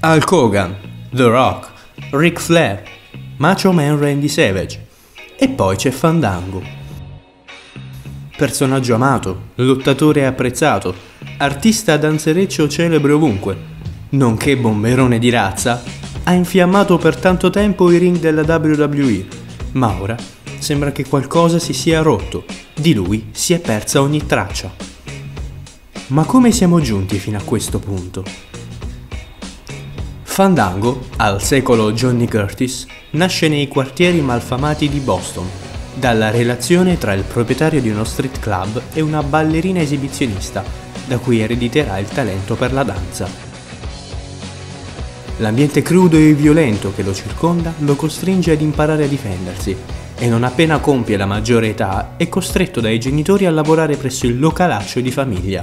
Hulk Hogan, The Rock, Ric Flair, Macho Man Randy Savage e poi c'è Fandango. Personaggio amato, lottatore apprezzato, artista danzereccio celebre ovunque, nonché bomberone di razza, ha infiammato per tanto tempo i ring della WWE, ma ora sembra che qualcosa si sia rotto, di lui si è persa ogni traccia. Ma come siamo giunti fino a questo punto? Fandango, al secolo Johnny Curtis, nasce nei quartieri malfamati di Boston, dalla relazione tra il proprietario di uno street club e una ballerina esibizionista, da cui erediterà il talento per la danza. L'ambiente crudo e violento che lo circonda lo costringe ad imparare a difendersi e non appena compie la maggiore età è costretto dai genitori a lavorare presso il localaccio di famiglia.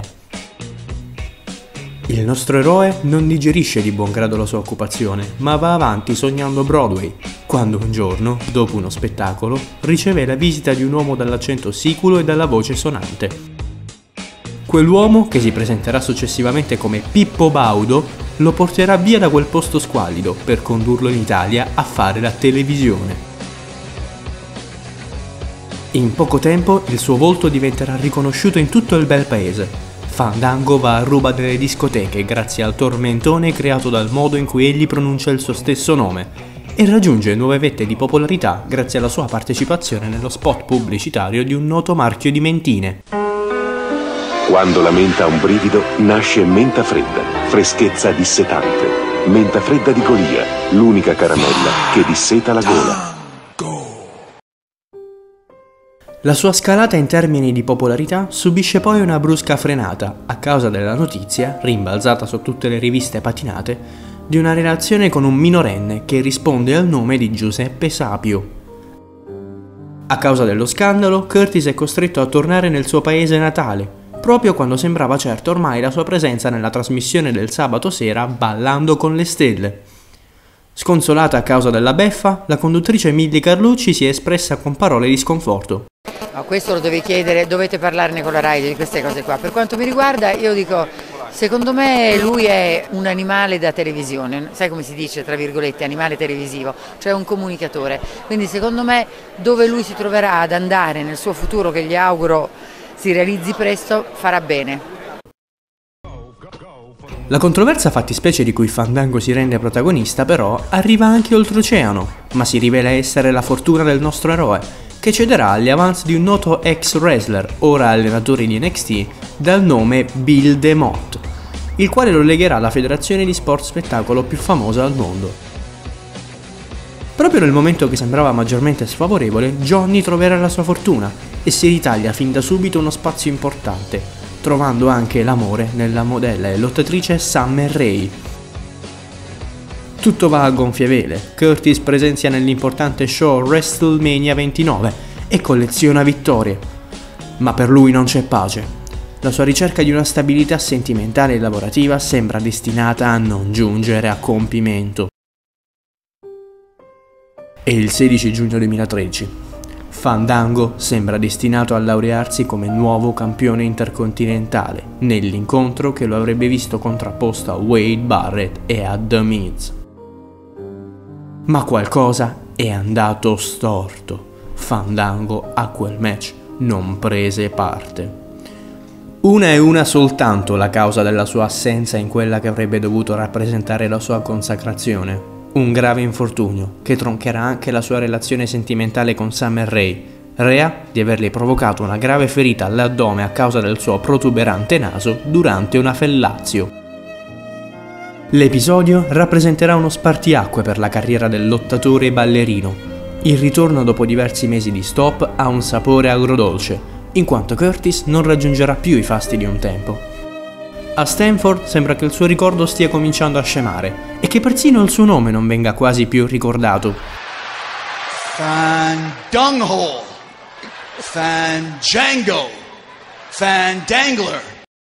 Il nostro eroe non digerisce di buon grado la sua occupazione, ma va avanti sognando Broadway, quando un giorno, dopo uno spettacolo, riceve la visita di un uomo dall'accento siculo e dalla voce sonante. Quell'uomo, che si presenterà successivamente come Pippo Baudo, lo porterà via da quel posto squallido per condurlo in Italia a fare la televisione. In poco tempo il suo volto diventerà riconosciuto in tutto il bel paese. Fandango va a ruba delle discoteche grazie al tormentone creato dal modo in cui egli pronuncia il suo stesso nome e raggiunge nuove vette di popolarità grazie alla sua partecipazione nello spot pubblicitario di un noto marchio di mentine. Quando la menta ha un brivido, nasce Menta Fredda, freschezza dissetante. Menta Fredda di Golia, l'unica caramella che disseta la gola. La sua scalata in termini di popolarità subisce poi una brusca frenata a causa della notizia, rimbalzata su tutte le riviste patinate, di una relazione con un minorenne che risponde al nome di Giuseppe Sapio. A causa dello scandalo, Curtis è costretto a tornare nel suo paese natale, proprio quando sembrava certo ormai la sua presenza nella trasmissione del sabato sera Ballando con le Stelle. Sconsolata a causa della beffa, la conduttrice Milly Carlucci si è espressa con parole di sconforto. No, questo lo devi chiedere, dovete parlarne con la Rai di queste cose qua. Per quanto mi riguarda, io dico, secondo me lui è un animale da televisione, sai come si dice, tra virgolette, animale televisivo, cioè un comunicatore. Quindi secondo me dove lui si troverà ad andare nel suo futuro, che gli auguro si realizzi presto, farà bene. La controversa fattispecie di cui Fandango si rende protagonista però arriva anche oltreoceano, ma si rivela essere la fortuna del nostro eroe, che cederà agli avanzi di un noto ex wrestler, ora allenatore di NXT, dal nome Bill DeMott, il quale lo legherà alla federazione di sport spettacolo più famosa al mondo. Proprio nel momento che sembrava maggiormente sfavorevole, Johnny troverà la sua fortuna e si ritaglia fin da subito uno spazio importante, trovando anche l'amore nella modella e lottatrice Summer Rae. Tutto va a gonfie vele, Curtis presenzia nell'importante show WrestleMania 29 e colleziona vittorie. Ma per lui non c'è pace. La sua ricerca di una stabilità sentimentale e lavorativa sembra destinata a non giungere a compimento. È il 16 giugno 2013. Fandango sembra destinato a laurearsi come nuovo campione intercontinentale nell'incontro che lo avrebbe visto contrapposto a Wade Barrett e a The Miz. Ma qualcosa è andato storto. Fandango a quel match non prese parte. Una e una soltanto la causa della sua assenza in quella che avrebbe dovuto rappresentare la sua consacrazione. Un grave infortunio che troncherà anche la sua relazione sentimentale con Summer Rae, rea di averle provocato una grave ferita all'addome a causa del suo protuberante naso durante una fellazio. L'episodio rappresenterà uno spartiacque per la carriera del lottatore e ballerino. Il ritorno dopo diversi mesi di stop ha un sapore agrodolce, in quanto Curtis non raggiungerà più i fasti di un tempo. A Stanford sembra che il suo ricordo stia cominciando a scemare e che persino il suo nome non venga quasi più ricordato. Fandunghole, Fandango, Fandangler.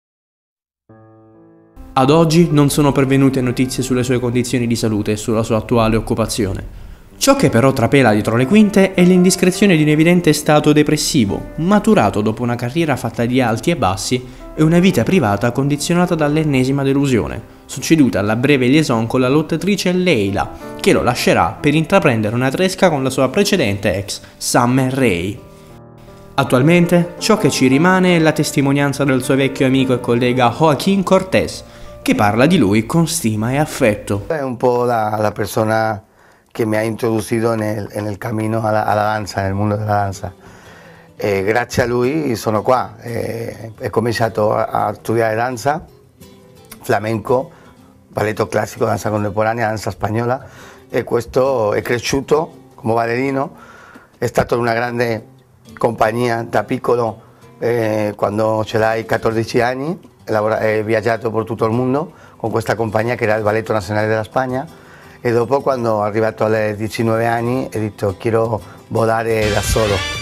Ad oggi non sono pervenute notizie sulle sue condizioni di salute e sulla sua attuale occupazione. Ciò che però trapela dietro le quinte è l'indiscrezione di un evidente stato depressivo, maturato dopo una carriera fatta di alti e bassi e una vita privata condizionata dall'ennesima delusione, succeduta alla breve liaison con la lottatrice Leila, che lo lascerà per intraprendere una tresca con la sua precedente ex, Summer Rae. Attualmente, ciò che ci rimane è la testimonianza del suo vecchio amico e collega Joaquín Cortés, che parla di lui con stima e affetto. È un po' la persona che mi ha introducido nel cammino alla danza, nel mondo della danza. E grazie a lui sono qua, ho cominciato a studiare danza, flamenco, balletto classico, danza contemporanea, danza spagnola, e questo è cresciuto come ballerino, è stato in una grande compagnia da piccolo, quando ce l'hai 14 anni, he viaggiato per tutto il mondo con questa compagnia che era il Balletto Nazionale della Spagna, e dopo, quando è arrivato ai 19 anni, ho detto quiero volare da solo.